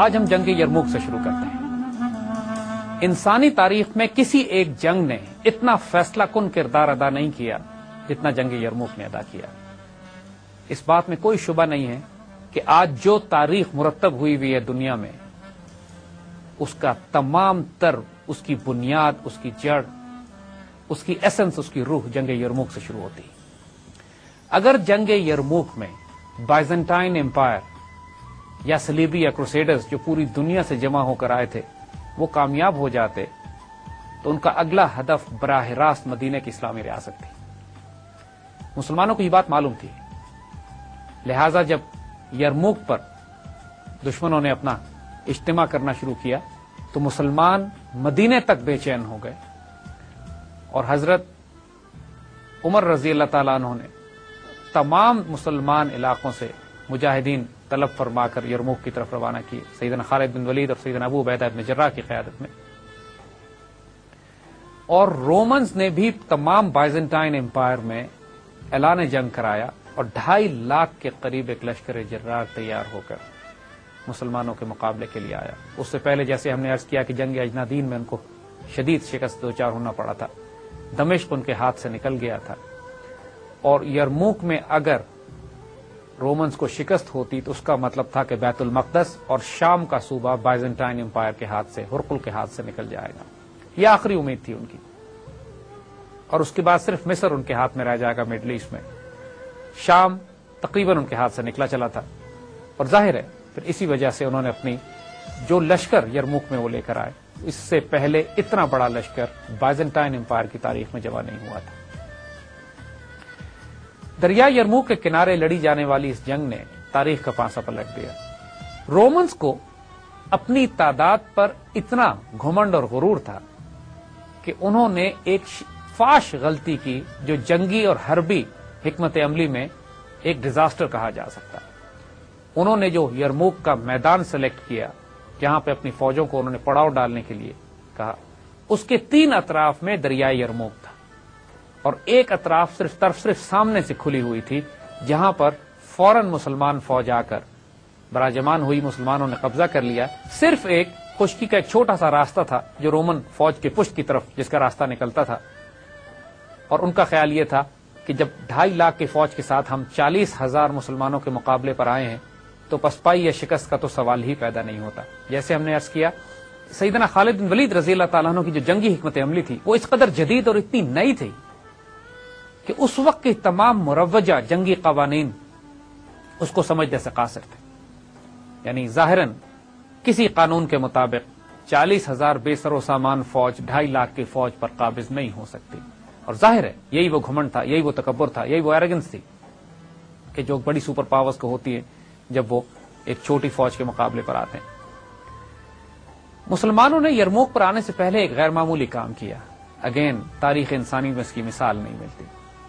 آج ہم جنگ یرموک سے شروع کرتے ہیں۔ انسانی تاریخ میں کسی ایک جنگ نے اتنا فیصلہ کن کردار ادا نہیں کیا جتنا جنگ یرموک نے ادا کیا۔ اس بات میں کوئی شبہ نہیں ہے کہ آج جو تاریخ مرتب ہوئی ہے دنیا میں، اس کا تمام تر، اس کی بنیاد، اس کی جڑ، اس کی ایسنس، اس کی روح جنگ یرموک سے شروع ہوتی ہے۔ اگر جنگ یرموک میں بائزنٹائن امپائر یا صلیبی یا کروسیڈرز جو پوری دنیا سے جمع ہو کر آئے تھے وہ کامیاب ہو جاتے تو ان کا اگلا ہدف براہ راست مدینہ کی اسلامی ریاست تھی۔ مسلمانوں کو یہ بات معلوم تھی، لہذا جب یرموک پر دشمنوں نے اپنا اجتماع کرنا شروع کیا تو مسلمان مدینے تک بے چین ہو گئے، اور حضرت عمر رضی اللہ تعالیٰ عنہ نے تمام مسلمان علاقوں سے مجاہدین طلب فرما کر یرموک کی طرف روانہ کیے، سیدنا خالد بن ولید اور سیدنا ابو عبیدہ بن جراح کی قیادت میں۔ اور رومنز نے بھی تمام بائزنٹائن امپائر میں اعلان جنگ کرایا، اور 2.5 لاکھ کے قریب ایک لشکر جرار تیار ہو کر مسلمانوں کے مقابلے کے لیے آیا۔ اس سے پہلے جیسے ہم نے عرض کیا کہ جنگ اجنادین میں ان کو شدید شکست دوچار ہونا پڑا تھا، دمشق ان کے ہاتھ سے نکل گیا تھا، اور یرموک میں اگر رومنز کو شکست ہوتی تو اس کا مطلب تھا کہ بیت المقدس اور شام کا صوبہ بائزنٹائن امپائر کے ہاتھ سے، ہرقل کے ہاتھ سے نکل جائے گا۔ یہ آخری امید تھی ان کی، اور اس کے بعد صرف مصر ان کے ہاتھ میں رہ جائے گا مڈل ایسٹ میں۔ شام تقریباً ان کے ہاتھ سے نکلا چلا تھا، اور ظاہر ہے پھر اسی وجہ سے انہوں نے اپنی جو لشکر یرموک میں وہ لے کر آئے، اس سے پہلے اتنا بڑا لشکر بائزنٹائن امپائر کی تاریخ میں جمع نہیں ہوا تھا۔ دریا یرموک کے کنارے لڑی جانے والی اس جنگ نے تاریخ کا پانسا پلٹ دیا۔ رومنز کو اپنی تعداد پر اتنا گھمنڈ اور غرور تھا کہ انہوں نے ایک فاش غلطی کی جو جنگی اور حربی حکمت عملی میں ایک ڈیزاسٹر کہا جا سکتا ہے۔ انہوں نے جو یرموک کا میدان سلیکٹ کیا جہاں پہ اپنی فوجوں کو انہوں نے پڑاؤ ڈالنے کے لیے کہا، اس کے 3 اطراف میں دریائے یرموک تھا، اور ایک اطراف صرف سامنے سے کھلی ہوئی تھی جہاں پر فوراً مسلمان فوج آ کر براجمان ہوئی، مسلمانوں نے قبضہ کر لیا۔ صرف ایک خشکی کا ایک چھوٹا سا راستہ تھا جو رومن فوج کے پشت کی طرف جس کا راستہ نکلتا تھا، اور ان کا خیال یہ تھا کہ جب 2.5 لاکھ کی فوج کے ساتھ ہم 40,000 مسلمانوں کے مقابلے پر آئے ہیں تو پسپائی یا شکست کا تو سوال ہی پیدا نہیں ہوتا۔ جیسے ہم نے عرض کیا، سیدنا خالد بن ولید رضی اللہ تعالیٰ عنہ کی جو جنگی حکمت عملی تھی وہ اس قدر جدید اور اتنی نئی تھی کہ اس وقت کے تمام مروجہ جنگی قوانین اس کو سمجھنے سے قاصر تھے۔ یعنی ظاہراً کسی قانون کے مطابق 40,000 بے سر و سامان فوج 2.5 لاکھ کی فوج پر قابض نہیں ہو سکتی، اور ظاہر ہے یہی وہ گھمنڈ تھا، یہی وہ تکبر تھا، یہی وہ ایروگنس تھی کہ جو بڑی سپر پاورز کو ہوتی ہے جب وہ ایک چھوٹی فوج کے مقابلے پر آتے ہیں۔ مسلمانوں نے یرموک پر آنے سے پہلے ایک غیر معمولی کام کیا۔ اگین تاریخ انسانی میں اس کی مثال نہیں ملتی۔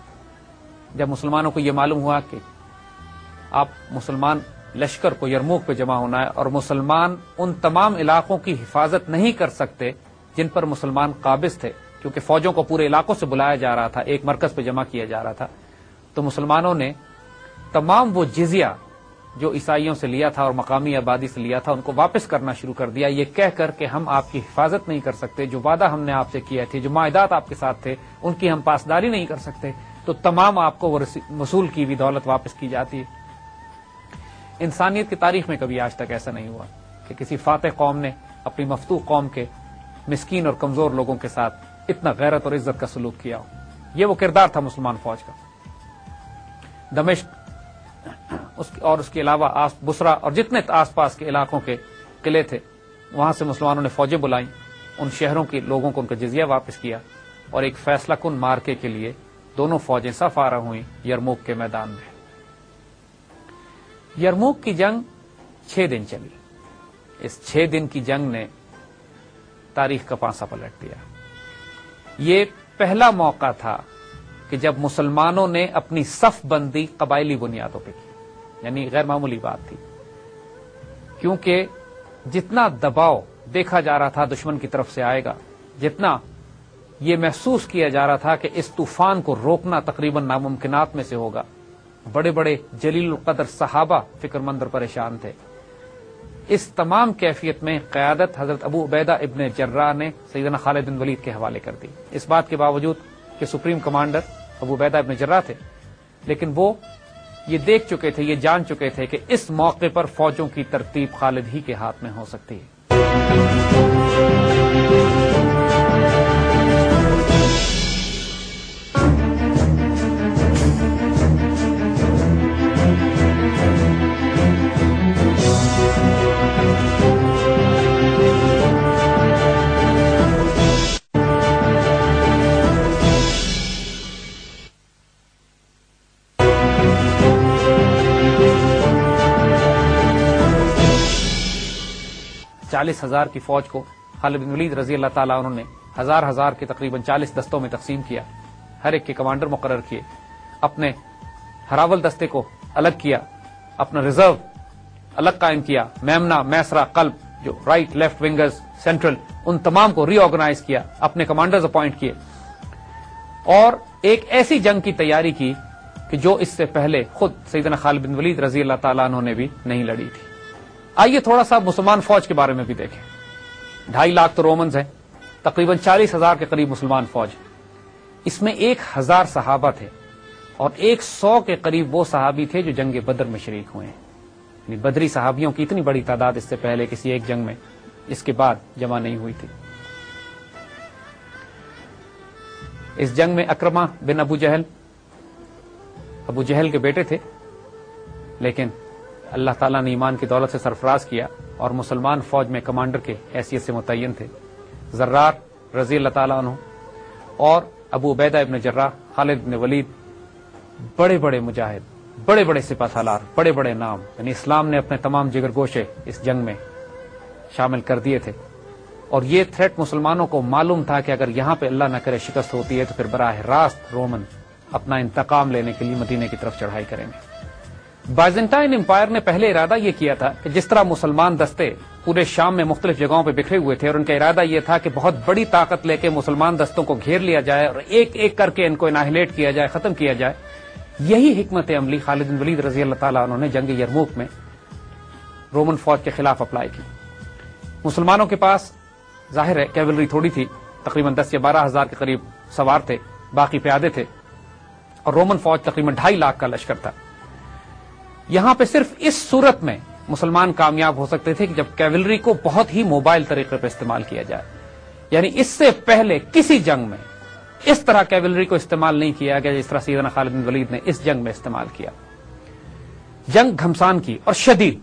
جب مسلمانوں کو یہ معلوم ہوا کہ آپ مسلمان لشکر کو یرموک پہ جمع ہونا ہے اور مسلمان ان تمام علاقوں کی حفاظت نہیں کر سکتے جن پر مسلمان قابض تھے، کیونکہ فوجوں کو پورے علاقوں سے بلایا جا رہا تھا، ایک مرکز پہ جمع کیا جا رہا تھا، تو مسلمانوں نے تمام وہ جزیہ جو عیسائیوں سے لیا تھا اور مقامی آبادی سے لیا تھا ان کو واپس کرنا شروع کر دیا، یہ کہہ کر کہ ہم آپ کی حفاظت نہیں کر سکتے، جو وعدہ ہم نے آپ سے کیا تھے، جو معاہدات آپ کے ساتھ تھے ان کی ہم پاسداری نہیں کر سکتے، تو تمام آپ کو وصول کی ہوئی دولت واپس کی جاتی ہے۔ انسانیت کی تاریخ میں کبھی آج تک ایسا نہیں ہوا کہ کسی فاتح قوم نے اپنی مفتوح قوم کے مسکین اور کمزور لوگوں کے ساتھ اتنا غیرت اور عزت کا سلوک کیا ہو۔ یہ وہ کردار تھا مسلمان فوج کا۔ دمشق اور اس کے علاوہ بصرہ اور جتنے آس پاس کے علاقوں کے قلعے تھے وہاں سے مسلمانوں نے فوجیں بلائیں، ان شہروں کے لوگوں کو ان کا جزیہ واپس کیا، اور ایک فیصلہ کن مارکے کے لیے دونوں فوجیں صف آرا ہوئیں یرموک کے میدان میں۔ یرموک کی جنگ 6 دن چلی۔ اس 6 دن کی جنگ نے تاریخ کا پانسا پلٹ دیا۔ یہ پہلا موقع تھا کہ جب مسلمانوں نے اپنی صف بندی قبائلی بنیادوں پہ کی، یعنی غیر معمولی بات تھی، کیونکہ جتنا دباؤ دیکھا جا رہا تھا دشمن کی طرف سے آئے گا، جتنا یہ محسوس کیا جا رہا تھا کہ اس طوفان کو روکنا تقریباً ناممکنات میں سے ہوگا، بڑے بڑے جلیل القدر صحابہ فکر مند اور پریشان تھے، اس تمام کیفیت میں قیادت حضرت ابو عبیدہ ابن جراح نے سیدنا خالد بن ولید کے حوالے کر دی. اس بات کے باوجود کہ سپریم کمانڈر ابو عبیدہ ابن جراح تھے، لیکن وہ یہ دیکھ چکے تھے، یہ جان چکے تھے کہ اس موقع پر فوجوں کی ترتیب خالد ہی کے ہاتھ میں ہو سکتی ہے. 40,000 کی فوج کو خالد بن ولید رضی اللہ تعالیٰ عنہ نے ہزار کے تقریباً 40 دستوں میں تقسیم کیا، ہر ایک کے کمانڈر مقرر کیے، اپنے ہراول دستے کو الگ کیا، اپنا ریزرو الگ قائم کیا، میمنا، میسرا، قلب، جو رائٹ لیفٹ ونگرز، سینٹرل، ان تمام کو ری آرگنائز کیا، اپنے کمانڈرز اپوائنٹ کیے، اور ایک ایسی جنگ کی تیاری کی کہ جو اس سے پہلے خود سیدنا خالد بن ولید رضی اللہ تعالیٰ عنہ نے بھی نہیں لڑی تھی. آئیے تھوڑا سا مسلمان فوج کے بارے میں بھی دیکھیں. 2.5 لاکھ تو رومنز ہیں، تقریباً 40,000 کے قریب مسلمان فوج، اس میں 1,000 صحابہ تھے اور 100 کے قریب وہ صحابی تھے جو جنگ بدر میں شریک ہوئے ہیں. یعنی بدری صحابیوں کی اتنی بڑی تعداد اس سے پہلے کسی ایک جنگ میں اس کے بعد جمع نہیں ہوئی تھی. اس جنگ میں اکرمہ بن ابو جہل کے بیٹے تھے، لیکن اللہ تعالیٰ نے ایمان کی دولت سے سرفراز کیا اور مسلمان فوج میں کمانڈر کے حیثیت سے متعین تھے. زرار رضی اللہ تعالیٰ عنہ اور ابو عبیدہ ابن جراح، خالد بن ولید، بڑے بڑے مجاہد، بڑے بڑے سپہ سالار، بڑے بڑے نام، یعنی اسلام نے اپنے تمام جگر گوشے اس جنگ میں شامل کر دیے تھے. اور یہ تھریٹ مسلمانوں کو معلوم تھا کہ اگر یہاں پہ اللہ نہ کرے شکست ہوتی ہے تو پھر براہ راست رومن اپنا انتقام لینے کے لیے مدینے کی طرف چڑھائی کریں گے. بائزنٹائن امپائر نے پہلے ارادہ یہ کیا تھا کہ جس طرح مسلمان دستے پورے شام میں مختلف جگہوں پہ بکھرے ہوئے تھے اور ان کا ارادہ یہ تھا کہ بہت بڑی طاقت لے کے مسلمان دستوں کو گھیر لیا جائے اور ایک ایک کر کے ان کو اناہلیٹ کیا جائے، ختم کیا جائے، یہی حکمت عملی خالد بن ولید رضی اللہ تعالیٰ عنہ نے جنگ یرموک میں رومن فوج کے خلاف اپلائی کی. مسلمانوں کے پاس ظاہر ہے کیولری تھوڑی تھی، تقریباً 10 یا 12,000 کے قریب سوار تھے، باقی پیادے تھے، اور رومن فوج تقریباً 2.5 لاکھ کا لشکر تھا. یہاں پہ صرف اس صورت میں مسلمان کامیاب ہو سکتے تھے کہ جب کیولری کو بہت ہی موبائل طریقے پہ استعمال کیا جائے. یعنی اس سے پہلے کسی جنگ میں اس طرح کیولری کو استعمال نہیں کیا گیا جس طرح سیدنا خالد بن ولید نے اس جنگ میں استعمال کیا. جنگ گھمسان کی اور شدید،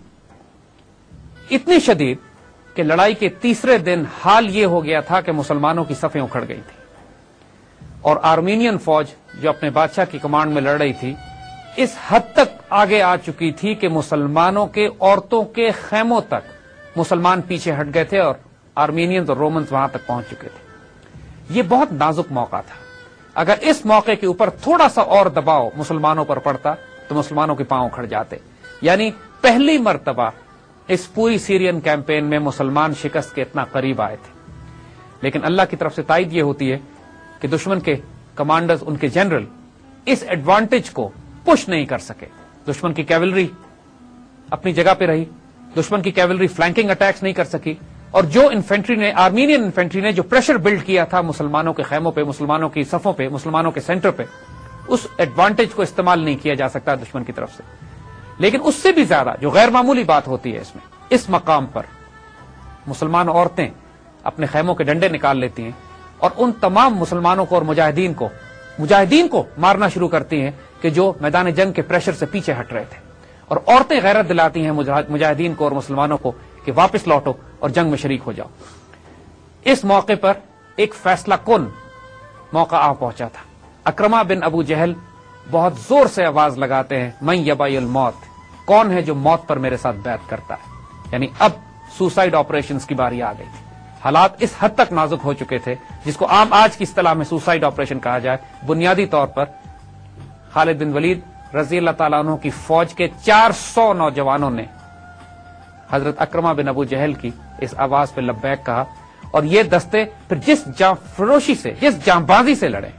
اتنی شدید کہ لڑائی کے تیسرے دن حال یہ ہو گیا تھا کہ مسلمانوں کی صفیں اکھڑ گئی تھی اور آرمینین فوج جو اپنے بادشاہ کی کمانڈ میں لڑ رہی تھی اس حد تک آگے آ چکی تھی کہ مسلمانوں کے عورتوں کے خیموں تک مسلمان پیچھے ہٹ گئے تھے اور آرمینینز اور رومنز وہاں تک پہنچ چکے تھے. یہ بہت نازک موقع تھا. اگر اس موقع کے اوپر تھوڑا سا اور دباؤ مسلمانوں پر پڑتا تو مسلمانوں کے پاؤں کھڑ جاتے. یعنی پہلی مرتبہ اس پوری سیرین کیمپین میں مسلمان شکست کے اتنا قریب آئے تھے. لیکن اللہ کی طرف سے تائید یہ ہوتی ہے کہ دشمن کے کمانڈرز، ان کے جنرل اس ایڈوانٹیج کو پش نہیں کر سکے. دشمن کی کیولری اپنی جگہ پہ رہی، دشمن کی کیولری فلینکنگ اٹیکس نہیں کر سکی، اور جو انفینٹری نے، آرمینین انفینٹری نے جو پریشر بلڈ کیا تھا مسلمانوں کے خیموں پہ، مسلمانوں کی صفوں پہ، مسلمانوں کے سینٹر پہ، اس ایڈوانٹیج کو استعمال نہیں کیا جا سکتا دشمن کی طرف سے. لیکن اس سے بھی زیادہ جو غیر معمولی بات ہوتی ہے اس میں، اس مقام پر مسلمان عورتیں اپنے خیموں کے ڈنڈے نکال لیتی ہیں اور ان تمام مسلمانوں کو اور مجاہدین کو مارنا شروع کرتی ہیں کہ جو میدان جنگ کے پریشر سے پیچھے ہٹ رہے تھے. اور عورتیں غیرت دلاتی ہیں مجاہدین کو اور مسلمانوں کو کہ واپس لوٹو اور جنگ میں شریک ہو جاؤ. اس موقع پر ایک فیصلہ کن موقع آ پہنچا تھا. اکرمہ بن ابو جہل بہت زور سے آواز لگاتے ہیں، من یبائی الموت، کون ہے جو موت پر میرے ساتھ بیعت کرتا ہے. یعنی اب سوسائڈ آپریشنز کی باری آ گئی تھی. حالات اس حد تک نازک ہو چکے تھے جس کو عام آج کی اصطلاح میں سوسائڈ آپریشن کہا جائے. بنیادی طور پر خالد بن ولید رضی اللہ تعالیٰ عنہ کی فوج کے 400 نوجوانوں نے حضرت اکرمہ بن ابو جہل کی اس آواز پہ لبیک کہا، اور یہ دستے پھر جس جاں فروشی سے، جس جاں بازی سے لڑے.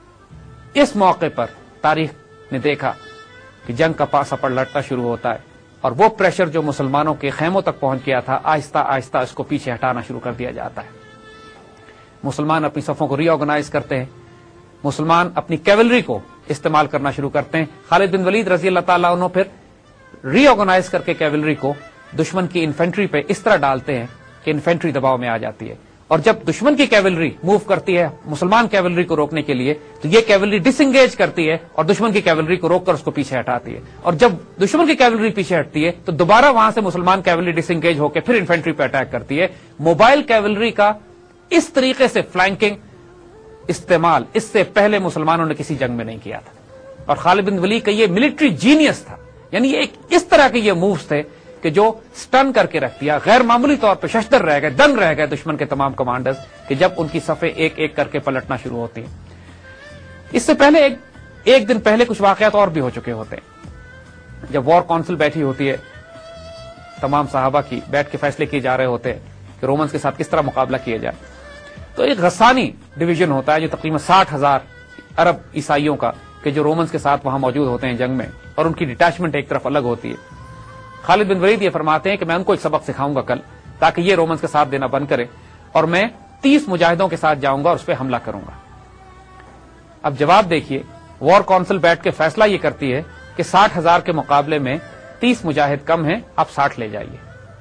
اس موقع پر تاریخ نے دیکھا کہ جنگ کا پاسا پڑ لٹنا شروع ہوتا ہے. اور وہ پریشر جو مسلمانوں کے خیموں تک پہنچ گیا تھا آہستہ آہستہ اس کو پیچھے ہٹانا شروع کر دیا جاتا ہے. مسلمان اپنی صفوں کو ری آرگنائز کرتے ہیں, مسلمان اپنی کیولری کو استعمال کرنا شروع کرتے ہیں. خالد بن ولید رضی اللہ تعالیٰ عنہ پھر ری آرگنائز کر کے کیولری کو دشمن کی انفینٹری پہ اس طرح ڈالتے ہیں کہ انفینٹری دباؤ میں آ جاتی ہے, اور جب دشمن کی کیولری موو کرتی ہے مسلمان کیولری کو روکنے کے لیے تو یہ کیولری ڈس انگیج کرتی ہے اور دشمن کی کیولری کو روک کر اس کو پیچھے ہٹاتی ہے, اور جب دشمن کی کیولری پیچھے ہٹتی ہے تو دوبارہ وہاں سے مسلمان کیولری ڈس انگیج ہو کے پھر انفینٹری پہ اٹیک کرتی ہے. موبائل کیولری کا اس طریقے سے فلینکنگ استعمال اس سے پہلے مسلمانوں نے کسی جنگ میں نہیں کیا تھا, اور خالد بن ولید کا یہ ملٹری جینیس تھا. یعنی یہ ایک اس طرح کے یہ مووز تھے کہ جو سٹن کر کے رکھ دیا, غیر معمولی طور پہ ششدر رہ گئے, دنگ رہ گئے دشمن کے تمام کمانڈرز کہ جب ان کی صفیں ایک ایک کر کے پلٹنا شروع ہوتی ہیں. اس سے پہلے ایک دن پہلے کچھ واقعات اور بھی ہو چکے ہوتے ہیں. جب وار کونسل بیٹھی ہوتی ہے, تمام صحابہ کی بیٹھ کے فیصلے کیے جا رہے ہوتے ہیں کہ رومنز کے ساتھ کس طرح مقابلہ کیا جائے, تو ایک غسانی ڈویژن ہوتا ہے جو تقریباً 60,000 عرب عیسائیوں کا کہ جو رومنز کے ساتھ وہاں موجود ہوتے ہیں جنگ میں, اور ان کی ڈیٹیچمنٹ ایک طرف الگ ہوتی ہے. خالد بن ولید یہ فرماتے ہیں کہ میں ان کو ایک سبق سکھاؤں گا کل تاکہ یہ رومنز کا ساتھ دینا بند کرے, اور میں 30 مجاہدوں کے ساتھ جاؤں گا اور اس پہ حملہ کروں گا. اب جواب دیکھیے, وار کونسل بیٹھ کے فیصلہ یہ کرتی ہے کہ 60,000 کے مقابلے میں 30 مجاہد کم ہیں, آپ 60 لے جائیے.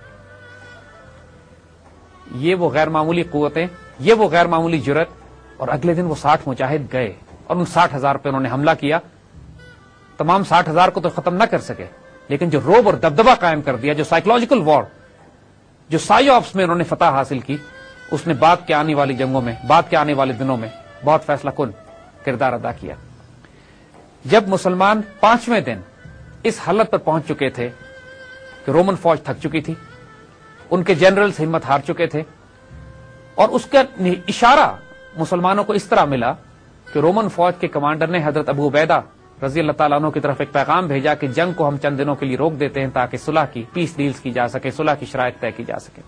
یہ وہ غیر معمولی قوتیں, یہ وہ غیر معمولی جرت, اور اگلے دن وہ 60 مجاہد گئے اور ان 60,000 پہ انہوں نے حملہ کیا. تمام 60,000 کو تو ختم نہ کر سکے, لیکن جو روب اور دبدبہ قائم کر دیا, جو سائیکولوجیکل وار, جو سائیو آپس میں انہوں نے فتح حاصل کی, اس نے بعد کے آنے والی جنگوں میں, بعد کے آنے والے دنوں میں بہت فیصلہ کن کردار ادا کیا. جب مسلمان 5ویں دن اس حالت پر پہنچ چکے تھے کہ رومن فوج تھک چکی تھی, ان کے جنرلز ہمت ہار چکے تھے, اور اس کا اشارہ مسلمانوں کو اس طرح ملا کہ رومن فوج کے کمانڈر نے حضرت ابو عبیدہ رضی اللہ تعالیٰ عنہ کی طرف ایک پیغام بھیجا کہ جنگ کو ہم چند دنوں کے لیے روک دیتے ہیں تاکہ صلح کی پیس ڈیلز کی جا سکے, صلح کی شرائط طے کی جا سکے.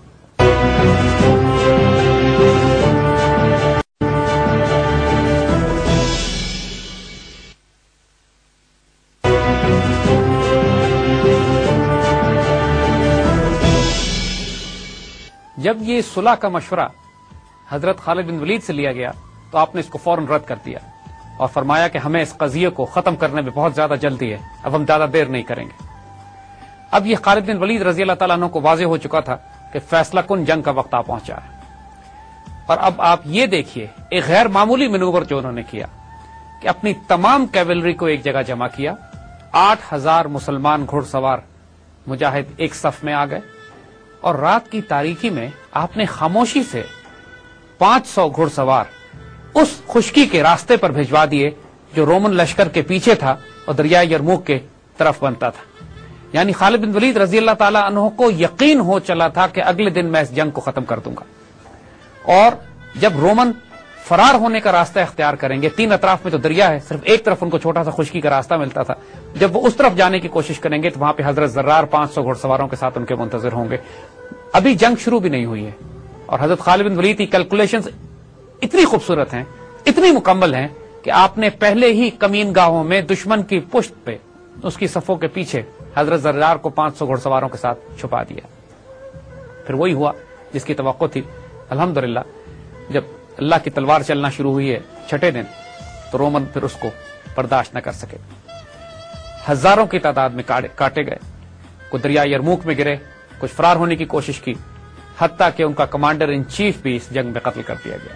جب یہ صلح کا مشورہ حضرت خالد بن ولید سے لیا گیا تو آپ نے اس کو فوراً رد کر دیا اور فرمایا کہ ہمیں اس قضیے کو ختم کرنے میں بہت زیادہ جلدی ہے, اب ہم زیادہ دیر نہیں کریں گے. اب یہ خالد بن ولید رضی اللہ تعالیٰ عنہ کو واضح ہو چکا تھا کہ فیصلہ کن جنگ کا وقت آ پہنچا ہے. اور اب آپ یہ دیکھیے ایک غیر معمولی مینوور جو انہوں نے کیا کہ اپنی تمام کیولری کو ایک جگہ جمع کیا, 8,000 مسلمان گھڑ سوار مجاہد ایک صف میں آ گئے, اور رات کی تاریکی میں آپ نے خاموشی سے 500 گھڑ سوار اس خشکی کے راستے پر بھجوا دیے جو رومن لشکر کے پیچھے تھا اور دریائے یرموک کے طرف بنتا تھا. یعنی خالد بن ولید رضی اللہ تعالیٰ عنہ کو یقین ہو چلا تھا کہ اگلے دن میں اس جنگ کو ختم کر دوں گا. اور جب رومن فرار ہونے کا راستہ اختیار کریں گے, 3 اطراف میں تو دریا ہے, صرف ایک طرف ان کو چھوٹا سا خشکی کا راستہ ملتا تھا, جب وہ اس طرف جانے کی کوشش کریں گے تو وہاں پہ حضرت زرار 500 گھڑ سواروں کے ساتھ ان کے منتظر ہوں گے. ابھی جنگ شروع بھی نہیں ہوئی ہے, اور حضرت خالد بن ولید کی کیلکولیشنز اتنی خوبصورت ہیں, اتنی مکمل ہیں کہ آپ نے پہلے ہی کمین گاہوں میں دشمن کی پشت پہ اس کی صفوں کے پیچھے حضرت زرار کو 500 گھڑ سواروں کے ساتھ چھپا دیا. پھر وہی ہوا جس کی توقع تھی. الحمدللہ جب اللہ کی تلوار چلنا شروع ہوئی ہے 6 دن, تو رومن پھر اس کو برداشت نہ کر سکے. ہزاروں کی تعداد میں کاٹے گئے, کچھ دریائے یرموک میں گرے, کچھ فرار ہونے کی کوشش کی, حتیٰ کہ ان کا کمانڈر ان چیف بھی اس جنگ میں قتل کر دیا گیا.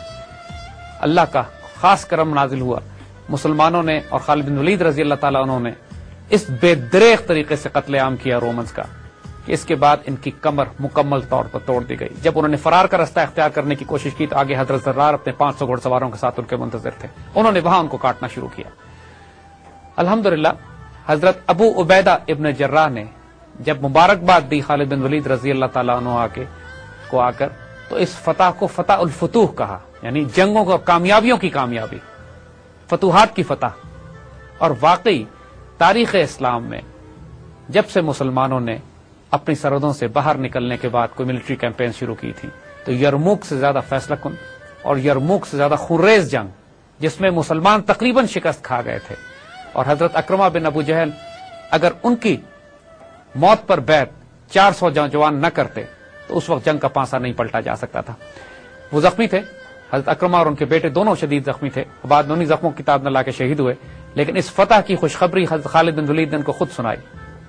اللہ کا خاص کرم نازل ہوا, مسلمانوں نے اور خالد بن ولید رضی اللہ تعالیٰ عنہ نے اس بے دریغ طریقے سے قتل عام کیا رومنز کا کہ اس کے بعد ان کی کمر مکمل طور پر توڑ دی گئی. جب انہوں نے فرار کا راستہ اختیار کرنے کی کوشش کی تو آگے حضرت زرار اپنے 500 گھڑ سواروں کے ساتھ ان کے منتظر تھے, انہوں نے وہاں ان کو کاٹنا شروع کیا. الحمدللہ حضرت ابو عبیدہ ابن جراح نے جب مبارکباد دی خالد بن ولید رضی اللہ تعالیٰ عنہ آ کر تو اس فتح کو فتح الفتوح کہا, یعنی جنگوں کو کامیابیوں کی کامیابی, فتوحات کی فتح. اور واقعی تاریخ اسلام میں جب سے مسلمانوں نے اپنی سرحدوں سے باہر نکلنے کے بعد کوئی ملٹری کیمپین شروع کی تھی تو یرموک سے زیادہ فیصلہ کن اور یرموک سے زیادہ خونریز جنگ جس میں مسلمان تقریباً شکست کھا گئے تھے, اور حضرت اکرمہ بن ابو جہل اگر ان کی موت پر بیعت 400 جوان نہ کرتے تو اس وقت جنگ کا پانسا نہیں پلٹا جا سکتا تھا۔ وہ زخمی تھے، حضرت اکرمہ اور ان کے بیٹے دونوں شدید زخمی تھے، بعد میں انہیں زخموں کی کتاب نہ لا کے شہید ہوئے، لیکن اس فتح کی خوشخبری حضرت خالد بن ولید نے ان کو خود سنائی،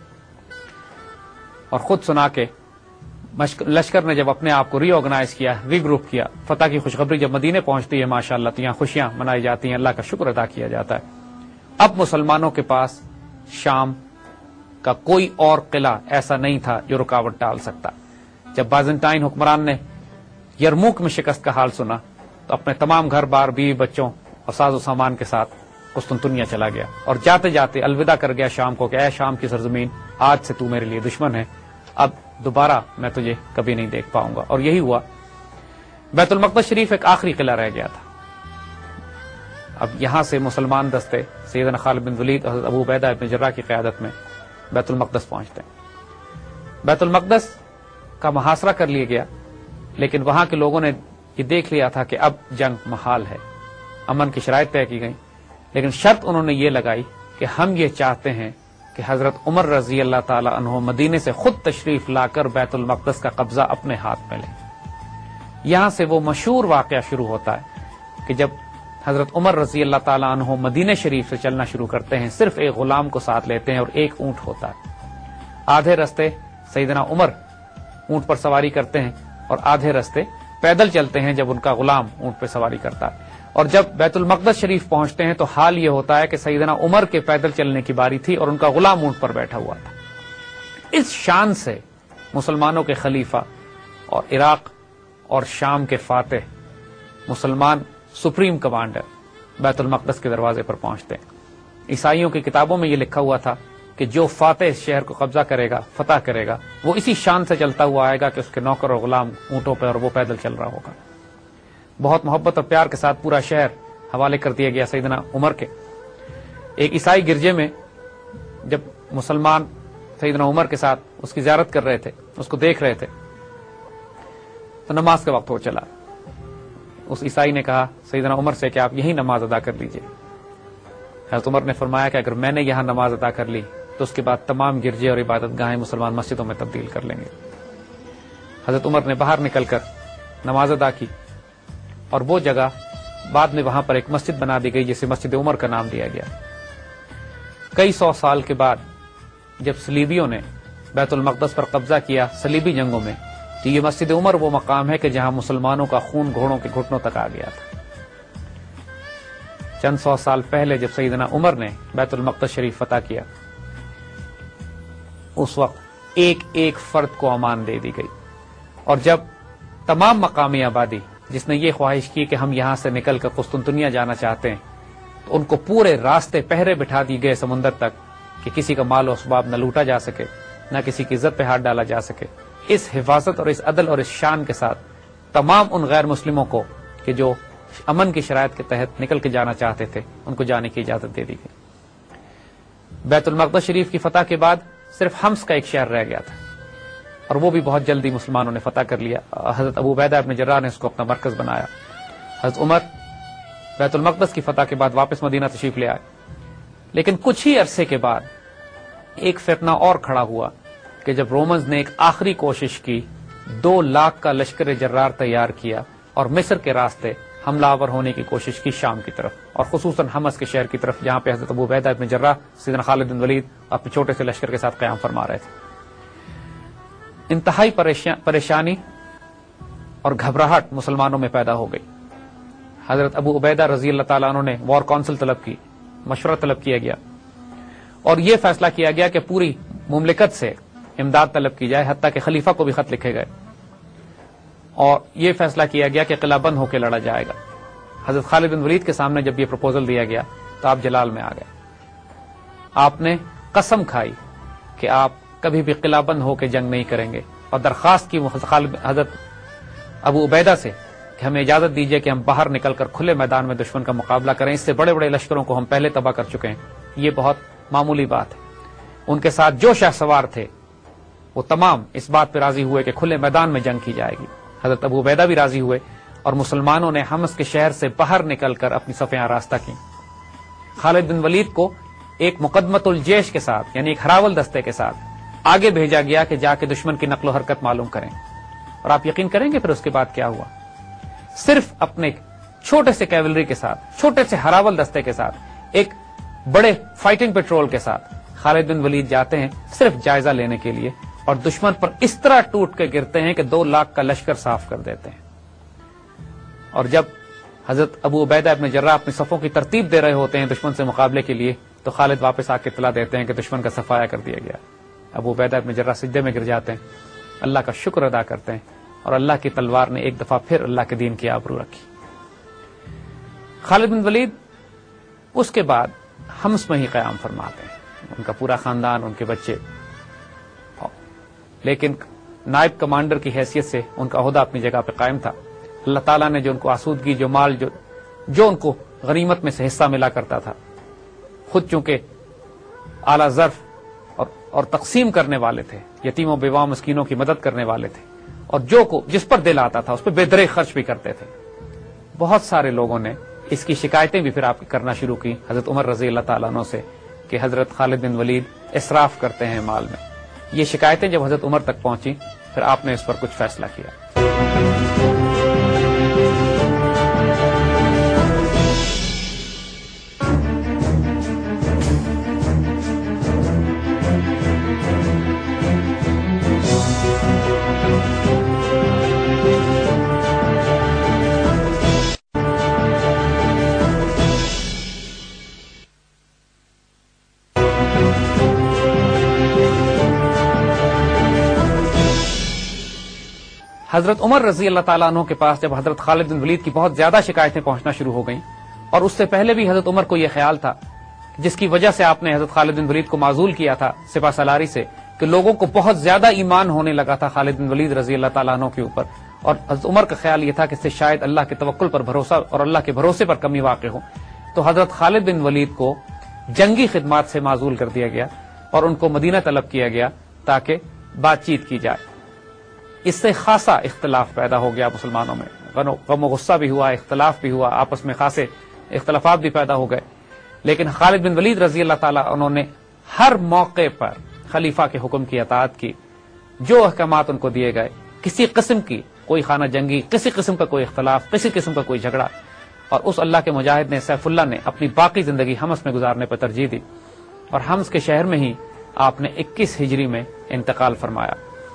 اور خود سنا کے لشکر نے جب اپنے آپ کو ری آرگنائز کیا، ری گروپ کیا، فتح کی خوشخبری جب مدینے پہنچتی ہے ماشاءاللہ تو یہاں خوشیاں منائی جاتی ہیں، اللہ کا شکر ادا کیا جاتا ہے۔ اب مسلمانوں کے پاس شام کا کوئی اور قلعہ ایسا نہیں تھا جو رکاوٹ ڈال سکتا۔ جب بازنٹائن حکمران نے یرموک میں شکست کا حال سنا تو اپنے تمام گھر بار، بیوی بچوں اور ساز و سامان کے ساتھ قسطنطنیہ چلا گیا، اور جاتے جاتے الوداع کر گیا شام کو کہ اے شام کی سرزمین، آج سے تو میرے لیے دشمن ہے، اب دوبارہ میں تجھے کبھی نہیں دیکھ پاؤں گا۔ اور یہی ہوا، بیت المقدس شریف ایک آخری قلعہ رہ گیا تھا۔ اب یہاں سے مسلمان دستے سیدنا خالد بن ولید اور حضرت ابو عبیدہ ابن جراح کی قیادت میں بیت المقدس پہنچتے ہیں۔ بیت المقدس کا محاصرہ کر لیا گیا، لیکن وہاں کے لوگوں نے یہ دیکھ لیا تھا کہ اب جنگ محال ہے، امن کی شرائط طے کی گئی، لیکن شرط انہوں نے یہ لگائی کہ ہم یہ چاہتے ہیں کہ حضرت عمر رضی اللہ تعالی عنہ مدینے سے خود تشریف لا کر بیت المقدس کا قبضہ اپنے ہاتھ میں لیں۔ یہاں سے وہ مشہور واقعہ شروع ہوتا ہے کہ جب حضرت عمر رضی اللہ تعالی عنہ مدینہ شریف سے چلنا شروع کرتے ہیں، صرف ایک غلام کو ساتھ لیتے ہیں اور ایک اونٹ ہوتا ہے۔ آدھے رستے سیدنا عمر اونٹ پر سواری کرتے ہیں اور آدھے رستے پیدل چلتے ہیں جب ان کا غلام اونٹ پہ سواری کرتا ہے، اور جب بیت المقدس شریف پہنچتے ہیں تو حال یہ ہوتا ہے کہ سیدنا عمر کے پیدل چلنے کی باری تھی اور ان کا غلام اونٹ پر بیٹھا ہوا تھا۔ اس شان سے مسلمانوں کے خلیفہ اور عراق اور شام کے فاتح، مسلمان سپریم کمانڈر بیت المقدس کے دروازے پر پہنچتے ہیں۔ عیسائیوں کی کتابوں میں یہ لکھا ہوا تھا کہ جو فاتح اس شہر کو قبضہ کرے گا، فتح کرے گا، وہ اسی شان سے چلتا ہوا آئے گا کہ اس کے نوکر اور غلام اونٹوں پہ اور وہ پیدل چل رہا ہوگا۔ بہت محبت اور پیار کے ساتھ پورا شہر حوالے کر دیا گیا سیدنا عمر کے۔ ایک عیسائی گرجے میں جب مسلمان سیدنا عمر کے ساتھ اس کی زیارت کر رہے تھے، اس کو دیکھ رہے تھے، تو نماز کا وقت ہو چلا۔ اس عیسائی نے کہا سیدنا عمر سے کہ آپ یہی نماز ادا کر لیجئے۔ حضرت عمر نے فرمایا کہ اگر میں نے یہاں نماز ادا کر لی تو اس کے بعد تمام گرجے اور عبادت گاہیں مسلمان مسجدوں میں تبدیل کر لیں گے۔ حضرت عمر نے باہر نکل کر نماز ادا کی، اور وہ جگہ بعد میں وہاں پر ایک مسجد بنا دی گئی جسے مسجد عمر کا نام دیا گیا۔ کئی سو سال کے بعد جب صلیبیوں نے بیت المقدس پر قبضہ کیا صلیبی جنگوں میں، تو یہ مسجد عمر وہ مقام ہے کہ جہاں مسلمانوں کا خون گھوڑوں کے گھٹنوں تک آ گیا تھا۔ چند سو سال پہلے جب سیدنا عمر نے بیت المقدس شریف فتح کیا، اس وقت ایک ایک فرد کو امان دے دی گئی، اور جب تمام مقامی آبادی جس نے یہ خواہش کی کہ ہم یہاں سے نکل کر قسطنطنیہ جانا چاہتے ہیں، تو ان کو پورے راستے پہرے بٹھا دی گئے سمندر تک کہ کسی کا مال و اسباب نہ لوٹا جا سکے، نہ کسی کی عزت پہ ہاتھ ڈالا جا سکے۔ اس حفاظت اور اس عدل اور اس شان کے ساتھ تمام ان غیر مسلموں کو کہ جو امن کی شرائط کے تحت نکل کے جانا چاہتے تھے، ان کو جانے کی اجازت دے دی گئی۔ بیت المقدس شریف کی فتح کے بعد صرف حمص کا ایک شہر رہ گیا تھا، اور وہ بھی بہت جلدی مسلمانوں نے فتح کر لیا۔ حضرت ابو عبیدہ ابن جراح نے اس کو اپنا مرکز بنایا۔ حضرت عمر بیت المقدس کی فتح کے بعد واپس مدینہ تشریف لے آئے، لیکن کچھ ہی عرصے کے بعد ایک فتنہ اور کھڑا ہوا کہ جب رومنز نے ایک آخری کوشش کی، 2 لاکھ کا لشکر جرار تیار کیا اور مصر کے راستے حملہ آور ہونے کی کوشش کی شام کی طرف، اور خصوصاً حمص کے شہر کی طرف، جہاں پہ حضرت ابو عبیدہ ابن جراح سیدنا خالد بن ولید اپنے چھوٹے سے لشکر کے ساتھ قیام فرما رہے تھے۔ انتہائی پریشانی اور گھبراہٹ مسلمانوں میں پیدا ہو گئی۔ حضرت ابو عبیدہ رضی اللہ تعالیٰ عنہ نے وار کونسل طلب کی، مشورہ طلب کیا گیا، اور یہ فیصلہ کیا گیا کہ پوری مملکت سے امداد طلب کی جائے، حتیٰ کہ خلیفہ کو بھی خط لکھے گئے، اور یہ فیصلہ کیا گیا کہ قلعہ بند ہو کے لڑا جائے گا۔ حضرت خالد بن ولید کے سامنے جب یہ پروپوزل دیا گیا تو آپ جلال میں آ گئے۔ آپ نے قسم کھائی کہ آپ کبھی بھی قلعہ بند ہو کے جنگ نہیں کریں گے، اور درخواست کی حضرت ابو عبیدہ سے کہ ہمیں اجازت دیجیے کہ ہم باہر نکل کر کھلے میدان میں دشمن کا مقابلہ کریں، اس سے بڑے بڑے لشکروں کو ہم پہلے تباہ کر چکے ہیں، یہ بہت معمولی بات ہے۔ ان کے ساتھ جو شاہ سوار تھے وہ تمام اس بات پہ راضی ہوئے کہ کھلے میدان میں جنگ کی جائے گی۔ حضرت ابو عبیدہ بھی راضی ہوئے، اور مسلمانوں نے حمص کے شہر سے باہر نکل کر اپنی صفیں آراستہ کی۔ خالد بن ولید کو ایک مقدمۃ الجیش کے ساتھ، یعنی ایک ہراول دستے کے ساتھ آگے بھیجا گیا کہ جا کے دشمن کی نقل و حرکت معلوم کریں. اور آپ یقین کریں گے پھر اس کے بعد کیا ہوا؟ صرف اپنے چھوٹے سے کیولری کے ساتھ، چھوٹے سے ہراول دستے کے ساتھ، ایک بڑے فائٹنگ پیٹرول کے ساتھ خالد بن ولید جاتے ہیں صرف جائزہ لینے کے لیے، اور دشمن پر اس طرح ٹوٹ کے گرتے ہیں کہ 2 لاکھ کا لشکر صاف کر دیتے ہیں. اور جب حضرت ابو عبیدہ ابن جراح اپنی صفوں کی ترتیب دے رہے ہوتے ہیں دشمن سے مقابلے کے لیے، تو خالد واپس آ کے اطلاع دیتے ہیں کہ دشمن کا صفایا کر دیا گیا. ابو عبیدہ ابن جراح سجدے میں گر جاتے ہیں، اللہ کا شکر ادا کرتے ہیں، اور اللہ کی تلوار نے ایک دفعہ پھر اللہ کے دین کی آبرو رکھی. خالد بن ولید اس کے بعد حمص میں ہی قیام فرماتے ہیں، ان کا پورا خاندان، ان کے بچے، لیکن نائب کمانڈر کی حیثیت سے ان کا عہدہ اپنی جگہ پہ قائم تھا. اللہ تعالیٰ نے جو ان کو آسودگی، جو مال، جو ان کو غنیمت میں سے حصہ ملا کرتا تھا، خود چونکہ اعلیٰ ظرف اور تقسیم کرنے والے تھے، یتیموں بیواں مسکینوں کی مدد کرنے والے تھے، اور جس پر دل آتا تھا اس پہ بے درے خرچ بھی کرتے تھے. بہت سارے لوگوں نے اس کی شکایتیں بھی پھر آپ کرنا شروع کی حضرت عمر رضی اللہ تعالیٰ عنہ سے کہ حضرت خالد بن ولید اسراف کرتے ہیں مال میں. یہ شکایتیں جب حضرت عمر تک پہنچی، پھر آپ نے اس پر کچھ فیصلہ کیا. حضرت عمر رضی اللہ تعالیٰ عنہ کے پاس جب حضرت خالد بن ولید کی بہت زیادہ شکایتیں پہنچنا شروع ہو گئیں، اور اس سے پہلے بھی حضرت عمر کو یہ خیال تھا جس کی وجہ سے آپ نے حضرت خالد بن ولید کو معزول کیا تھا سپہ سالاری سے، کہ لوگوں کو بہت زیادہ ایمان ہونے لگا تھا خالد بن ولید رضی اللہ تعالیٰ عنہ کے اوپر، اور حضرت عمر کا خیال یہ تھا کہ اس سے شاید اللہ کے توکل پر بھروسہ اور اللہ کے بھروسے پر کمی واقع ہو. تو حضرت خالد بن ولید کو جنگی خدمات سے معزول کر دیا گیا اور ان کو مدینہ طلب کیا گیا تاکہ بات چیت کی جائے. اس سے خاصا اختلاف پیدا ہو گیا مسلمانوں میں، غم و غصہ بھی ہوا، اختلاف بھی ہوا، آپس میں خاصے اختلافات بھی پیدا ہو گئے. لیکن خالد بن ولید رضی اللہ تعالیٰ انہوں نے ہر موقع پر خلیفہ کے حکم کی اطاعت کی. جو احکامات ان کو دیے گئے، کسی قسم کی کوئی خانہ جنگی، کسی قسم کا کوئی اختلاف، کسی قسم کا کوئی جھگڑا، اور اس اللہ کے مجاہد نے، سیف اللہ نے، اپنی باقی زندگی حمص میں گزارنے پر ترجیح دی، اور حمص کے شہر میں ہی آپ نے 21 ہجری میں انتقال فرمایا.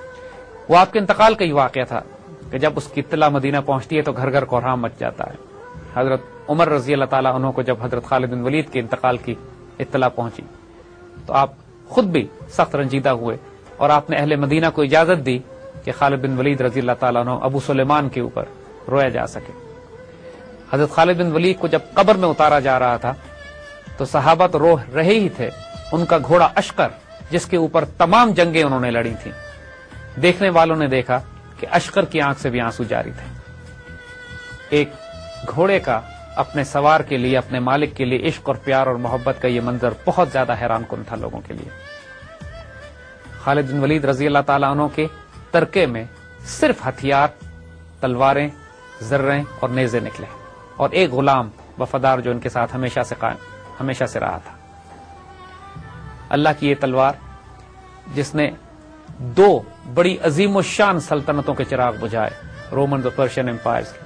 وہ آپ کے انتقال کا ہی واقعہ تھا کہ جب اس کی اطلاع مدینہ پہنچتی ہے تو گھر گھر کوہرام مچ جاتا ہے. حضرت عمر رضی اللہ تعالیٰ عنہ کو جب حضرت خالد بن ولید کے انتقال کی اطلاع پہنچی تو آپ خود بھی سخت رنجیدہ ہوئے، اور آپ نے اہل مدینہ کو اجازت دی کہ خالد بن ولید رضی اللہ تعالیٰ عنہ ابو سلیمان کے اوپر رویا جا سکے. حضرت خالد بن ولید کو جب قبر میں اتارا جا رہا تھا تو صحابہ تو رو رہے ہی تھے. ان کا گھوڑا اشکر، جس کے اوپر تمام جنگیں انہوں نے لڑی تھیں، دیکھنے والوں نے دیکھا کہ اشکر کی آنکھ سے بھی آنسو جاری تھے. ایک گھوڑے کا اپنے سوار کے لیے، اپنے مالک کے لیے عشق اور پیار اور محبت کا یہ منظر بہت زیادہ حیران کن تھا لوگوں کے لیے. خالد بن ولید رضی اللہ تعالیٰ عنہ کے ترکے میں صرف ہتھیار، تلواریں، زریں اور نیزے نکلے، اور ایک غلام وفادار جو ان کے ساتھ ہمیشہ سے رہا تھا. اللہ کی یہ تلوار جس نے 2 بڑی عظیم الشان سلطنتوں کے چراغ بجھائے، رومنز اور پرشین امپائرز کے،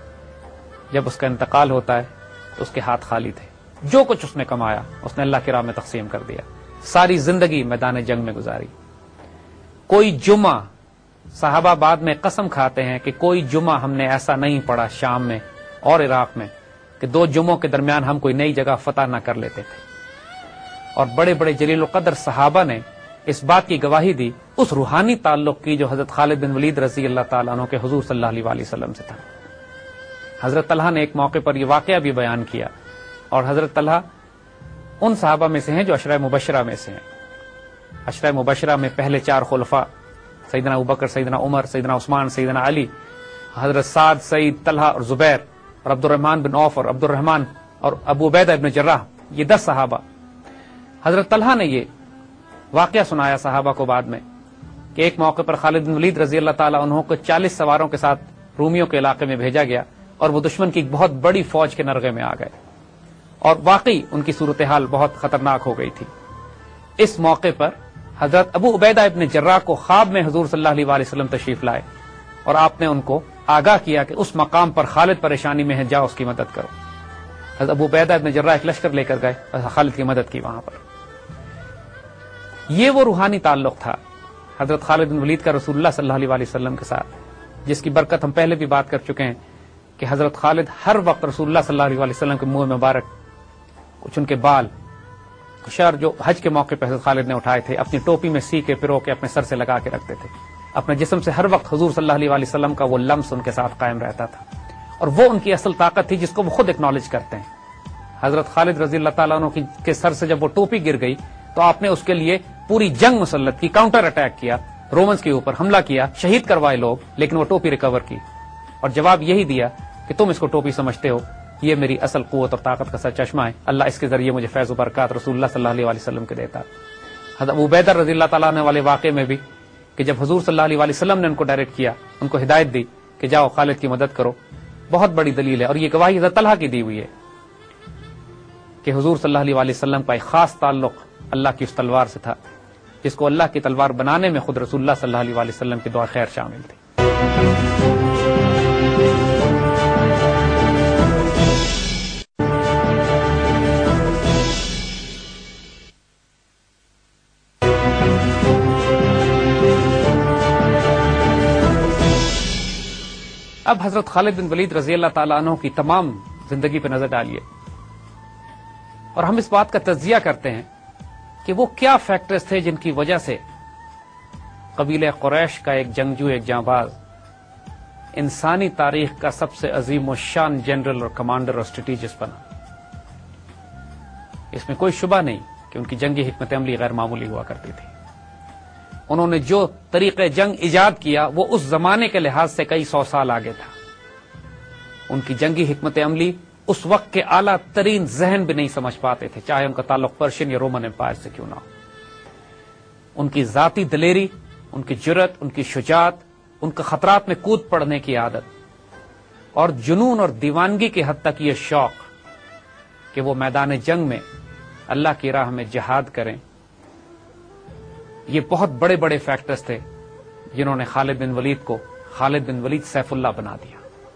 جب اس کا انتقال ہوتا ہے تو اس کے ہاتھ خالی تھے. جو کچھ اس نے کمایا اس نے اللہ کی راہ میں تقسیم کر دیا. ساری زندگی میدان جنگ میں گزاری. کوئی جمعہ، صحابہ بعد میں قسم کھاتے ہیں کہ کوئی جمعہ ہم نے ایسا نہیں پڑھا شام میں اور عراق میں کہ 2 جمعوں کے درمیان ہم کوئی نئی جگہ فتح نہ کر لیتے تھے. اور بڑے بڑے جلیل القدر صحابہ نے اس بات کی گواہی دی، اس روحانی تعلق کی جو حضرت خالد بن ولید رضی اللہ تعالیٰ عنہ کے حضور صلی اللہ علیہ وسلم سے تھا. حضرت طلحہ نے ایک موقع پر یہ واقعہ بھی بیان کیا، اور حضرت طلحہ ان صحابہ میں سے ہیں جو عشرہ مبشرہ میں سے ہیں. عشرہ مبشرہ میں پہلے 4 خلفاء، سیدنا ابوبکر، سیدنا عمر، سیدنا عثمان، سیدنا علی، حضرت سعد، سعید، طلحہ اور زبیر اور عبد الرحمن بن عوف اور عبد الرحمن اور ابو عبیدہ ابن جراح، یہ 10 صحابہ. حضرت طلحہ نے یہ واقعہ سنایا صحابہ کو بعد میں کہ ایک موقع پر خالد بن ولید رضی اللہ تعالیٰ عنہ کو 40 سواروں کے ساتھ رومیوں کے علاقے میں بھیجا گیا، اور وہ دشمن کی ایک بہت بڑی فوج کے نرغے میں آ گئے، اور واقعی ان کی صورتحال بہت خطرناک ہو گئی تھی. اس موقع پر حضرت ابو عبیدہ ابن جراح کو خواب میں حضور صلی اللہ علیہ وسلم تشریف لائے اور آپ نے ان کو آگاہ کیا کہ اس مقام پر خالد پریشانی میں ہے، جاؤ اس کی مدد کرو۔ حضرت ابو عبیدہ ابن جراح ایک لشکر لے کر گئے اور خالد کی مدد کی وہاں پر۔ یہ وہ روحانی تعلق تھا حضرت خالد بن ولید کا رسول اللہ صلی اللہ علیہ وسلم کے ساتھ، جس کی برکت ہم پہلے بھی بات کر چکے ہیں کہ حضرت خالد ہر وقت رسول اللہ صلی اللہ علیہ وسلم کے منہ مبارک کچھ ان کے بال شر جو حج کے موقع پہ حضرت خالد نے اٹھائے تھے، اپنی ٹوپی میں سی کے پرو کے اپنے سر سے لگا کے رکھتے تھے۔ اپنے جسم سے ہر وقت حضور صلی اللہ علیہ وسلم کا وہ لمس ان کے ساتھ قائم رہتا تھا، اور وہ ان کی اصل طاقت تھی جس کو وہ خود اکنالج کرتے ہیں۔ حضرت خالد رضی اللہ تعالیٰ عنہ کے سر سے جب وہ ٹوپی گر گئی تو آپ نے اس کے لیے پوری جنگ مسلط کی، کاؤنٹر اٹیک کیا، رومنز کے اوپر حملہ کیا، شہید کروائے لوگ، لیکن وہ ٹوپی ریکور کی اور جواب یہی دیا کہ تم اس کو ٹوپی سمجھتے ہو، یہ میری اصل قوت اور طاقت کا سر چشمہ ہے، اللہ اس کے ذریعے مجھے فیض و برکات رسول اللہ صلی اللہ علیہ وسلم کے دیتا۔ حضرت ابو عبیدہ رضی اللہ تعالیٰ عنہ والے واقعے میں بھی کہ جب حضور صلی اللہ علیہ وسلم نے ان کو ڈائریکٹ کیا، ان کو ہدایت دی کہ جاؤ خالد کی مدد کرو، بہت بڑی دلیل ہے، اور یہ گواہی حضرت طلحہ کی دی ہوئی ہے کہ حضور صلی اللہ علیہ وسلم کا ایک خاص تعلق اللہ کی اس تلوار سے تھا جس کو اللہ کی تلوار بنانے میں خود رسول اللہ صلی اللہ علیہ وسلم کی دعا خیر شامل تھی۔ اب حضرت خالد بن ولید رضی اللہ تعالیٰ عنہ کی تمام زندگی پہ نظر ڈالیے اور ہم اس بات کا تجزیہ کرتے ہیں کہ وہ کیا فیکٹرز تھے جن کی وجہ سے قبیلہ قریش کا ایک جنگجو، ایک جانباز، انسانی تاریخ کا سب سے عظیم و شان جنرل اور کمانڈر اور اسٹریٹجسٹ بنا۔ اس میں کوئی شبہ نہیں کہ ان کی جنگی حکمت عملی غیر معمولی ہوا کرتی تھی۔ انہوں نے جو طریقے جنگ ایجاد کیا وہ اس زمانے کے لحاظ سے کئی سو سال آگے تھا۔ ان کی جنگی حکمت عملی اس وقت کے اعلیٰ ترین ذہن بھی نہیں سمجھ پاتے تھے، چاہے ان کا تعلق پرشین یا رومن امپائر سے کیوں نہ ہو۔ ان کی ذاتی دلیری، ان کی جرت، ان کی شجاعت، ان کا خطرات میں کود پڑنے کی عادت اور جنون اور دیوانگی کی حد تک یہ شوق کہ وہ میدان جنگ میں اللہ کی راہ میں جہاد کریں، یہ بہت بڑے بڑے فیکٹرز تھے جنہوں نے خالد بن ولید کو خالد بن ولید سیف اللہ بنا دیا۔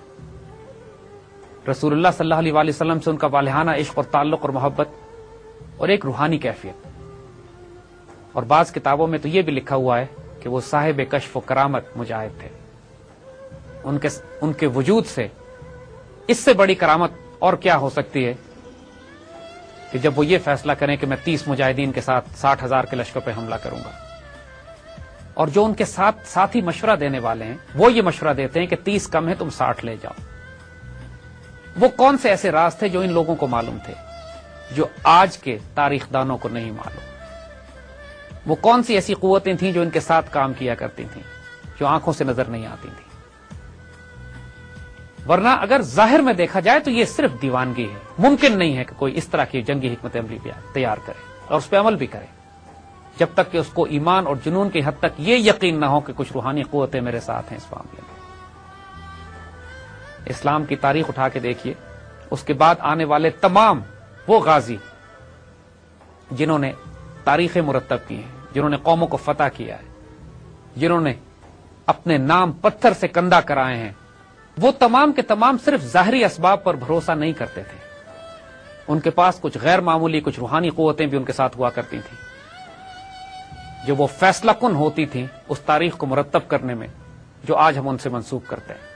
رسول اللہ صلی اللہ علیہ وسلم سے ان کا والہانہ عشق اور تعلق اور محبت اور ایک روحانی کیفیت، اور بعض کتابوں میں تو یہ بھی لکھا ہوا ہے کہ وہ صاحب کشف و کرامت مجاہد تھے۔ ان کے وجود سے اس سے بڑی کرامت اور کیا ہو سکتی ہے کہ جب وہ یہ فیصلہ کریں کہ میں 30 مجاہدین کے ساتھ 60,000 کے لشکر پہ حملہ کروں گا، اور جو ان کے ساتھ ہی مشورہ دینے والے ہیں وہ یہ مشورہ دیتے ہیں کہ 30 کم ہے، تم 60 لے جاؤ۔ وہ کون سے ایسے راز تھے جو ان لوگوں کو معلوم تھے، جو آج کے تاریخ دانوں کو نہیں معلوم؟ وہ کون سی ایسی قوتیں تھیں جو ان کے ساتھ کام کیا کرتی تھیں، جو آنکھوں سے نظر نہیں آتی تھیں؟ ورنہ اگر ظاہر میں دیکھا جائے تو یہ صرف دیوانگی ہے، ممکن نہیں ہے کہ کوئی اس طرح کی جنگی حکمت عملی تیار کرے اور اس پہ عمل بھی کرے جب تک کہ اس کو ایمان اور جنون کی حد تک یہ یقین نہ ہو کہ کچھ روحانی قوتیں میرے ساتھ ہیں اس معاملے میں۔ اسلام کی تاریخ اٹھا کے دیکھیے، اس کے بعد آنے والے تمام وہ غازی جنہوں نے تاریخیں مرتب کی ہیں، جنہوں نے قوموں کو فتح کیا ہے، جنہوں نے اپنے نام پتھر سے کندہ کرائے ہیں، وہ تمام کے تمام صرف ظاہری اسباب پر بھروسہ نہیں کرتے تھے۔ ان کے پاس کچھ غیر معمولی، کچھ روحانی قوتیں بھی ان کے ساتھ ہوا کرتی تھیں جو وہ فیصلہ کن ہوتی تھیں اس تاریخ کو مرتب کرنے میں جو آج ہم ان سے منسوب کرتے ہیں۔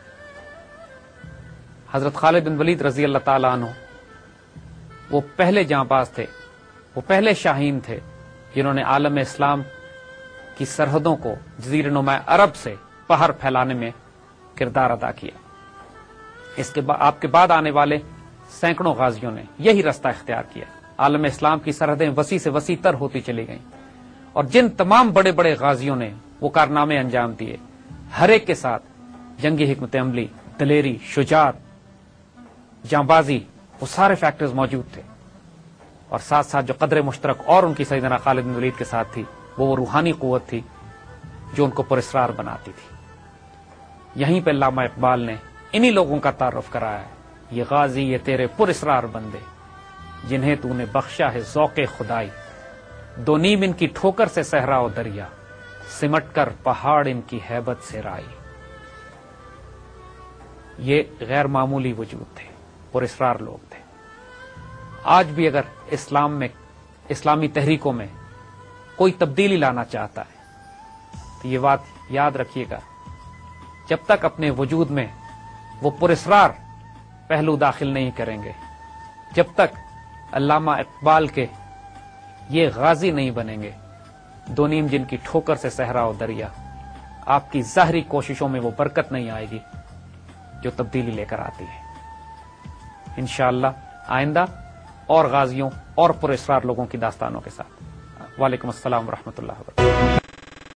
حضرت خالد بن ولید رضی اللہ تعالی عنہ وہ پہلے جاں باز تھے، وہ پہلے شاہین تھے جنہوں نے عالم اسلام کی سرحدوں کو جزیرہ نما عرب سے باہر پھیلانے میں کردار ادا کیا۔ اس کے بعد آپ کے بعد آنے والے سینکڑوں غازیوں نے یہی راستہ اختیار کیا۔ عالم اسلام کی سرحدیں وسیع سے وسیع تر ہوتی چلی گئیں، اور جن تمام بڑے بڑے غازیوں نے وہ کارنامے انجام دیے، ہر ایک کے ساتھ جنگی حکمت عملی، دلیری، شجاعت، جانبازی، وہ سارے فیکٹرز موجود تھے، اور ساتھ ساتھ جو قدر مشترک اور ان کی سیدنا خالد بن ولید کے ساتھ تھی وہ روحانی قوت تھی جو ان کو پراسرار بناتی تھی۔ یہیں پہ علامہ اقبال نے انہی لوگوں کا تعارف کرایا ہے، یہ غازی یہ تیرے پراسرار بندے، جنہیں تو نے بخشا ہے ذوق خدائی، دو نیم ان کی ٹھوکر سے صحرا و دریا، سمٹ کر پہاڑ ان کی ہیبت سے رائی۔ یہ غیر معمولی وجود تھے، پراسرار لوگ تھے۔ آج بھی اگر اسلام میں، اسلامی تحریکوں میں کوئی تبدیلی لانا چاہتا ہے تو یہ بات یاد رکھیے گا، جب تک اپنے وجود میں وہ پراسرار پہلو داخل نہیں کریں گے، جب تک علامہ اقبال کے یہ غازی نہیں بنیں گے، دو نیم جن کی ٹھوکر سے صحرا و دریا، آپ کی ظاہری کوششوں میں وہ برکت نہیں آئے گی جو تبدیلی لے کر آتی ہے۔ انشاءاللہ آئندہ اور غازیوں اور پراسرار لوگوں کی داستانوں کے ساتھ۔ وعلیکم السلام ورحمۃ اللہ وبرکاتہ۔